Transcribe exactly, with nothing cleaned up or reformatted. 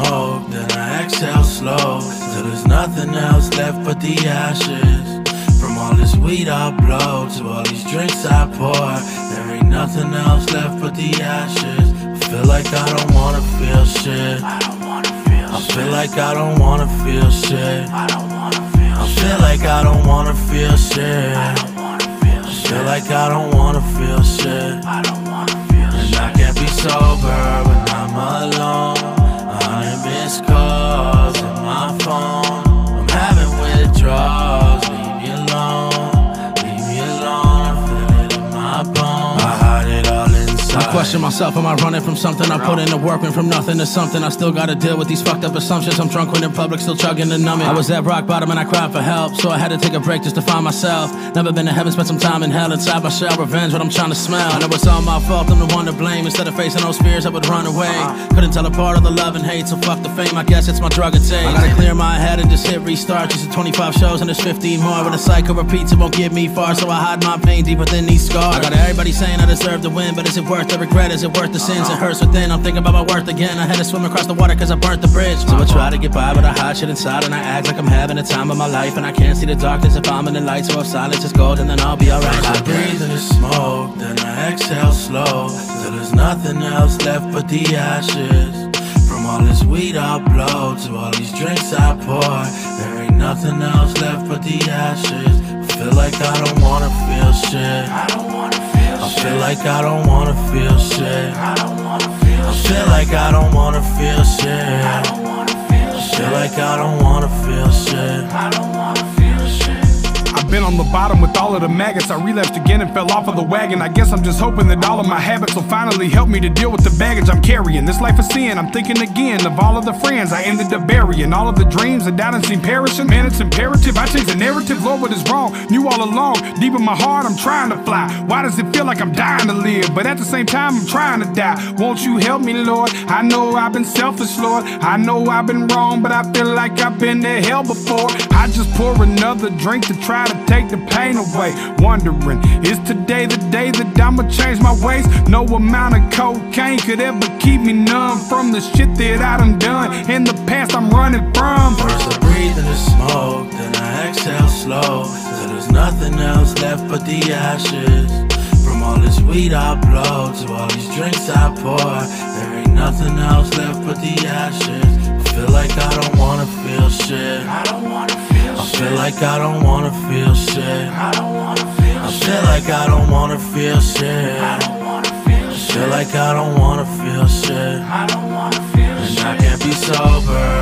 smoke, then I exhale slow, till there's nothing else left but the ashes. From all this weed I blow, to all these drinks I pour, there ain't nothing else left but the ashes. I feel like I don't wanna feel shit. I don't wanna feel I feel like I don't wanna feel shit. I don't wanna feel I feel like I don't wanna feel shit. I don't wanna feel I feel like I don't wanna feel shit. I don't wanna feel shit. And I can't be sober when I'm alone. A hundred missed calls in my phone. I'm having withdrawals. Leave me alone. Leave me alone. I feel it in my bones. I hide it all inside. I question myself, am I running from something? I put in the work, went from nothing to something. I still gotta deal with these fucked up assumptions. I'm drunk when in public, still chugging the numbing. I was at rock bottom and I cried for help, so I had to take a break just to find myself. Never been to heaven, spent some time in hell. Inside my shell, revenge what I'm trying to smell. I know it's all my fault, I'm the one to blame. Instead of facing those fears, I would run away. Couldn't tell apart all the love and hate, so fuck the fame, I guess it's my drug it takes. I gotta clear my head and just hit restart. Just twenty-five shows and there's fifteen more. When the cycle repeats, it won't get me far, so I hide my pain deep within these scars. I got everybody saying I deserve to win, but is it worth the regret? Is it worth the sins? It hurts within, I'm thinking about my worth again. I had to swim across the water cause I burnt the bridge. So I try to get by, but I hide shit inside, and I act like I'm having the time of my life. And I can't see the darkness if I'm in the light, so if silence is gold, and then I'll be alright. I breathe in the smoke, then I exhale slow, till there's nothing else left but the ashes. From all this weed I blow, to all these drinks I pour, there ain't nothing else left but the ashes. I feel like I don't wanna feel shit. I don't wanna feel I feel like I don't wanna feel shit. I don't wanna feel I feel like I don't wanna feel shit. I don't wanna feel I feel like I don't wanna feel shit. I don't wanna feel shit. I've been on the bottom with all of the maggots. I relapsed again and fell off of the wagon. I guess I'm just hoping that all of my habits will finally help me to deal with the baggage I'm carrying. This life of sin, I'm thinking again of all of the friends I ended up burying. All of the dreams that died and seem perishing. Man, it's imperative I change the narrative. Lord, what is wrong? Knew all along, deep in my heart, I'm trying to fly. Why does it feel like I'm dying to live? But at the same time, I'm trying to die. Won't you help me, Lord? I know I've been selfish, Lord. I know I've been wrong, but I feel like I've been to hell before. I just pour another drink to try to take the pain away, wondering, is today the day that I'ma change my ways? No amount of cocaine could ever keep me numb from the shit that I done done in the past I'm running from. First I breathe in the smoke, then I exhale slow, till there's nothing else left but the ashes. From all this weed I blow, to all these drinks I pour, there ain't nothing else left but the ashes. I feel like I don't wanna feel shit. I don't wanna feel I feel like I don't wanna feel shit. I don't wanna feel I feel like I don't wanna feel shit. I don't wanna feel I feel like I don't wanna feel shit. I don't wanna feel shit. And I can't be sober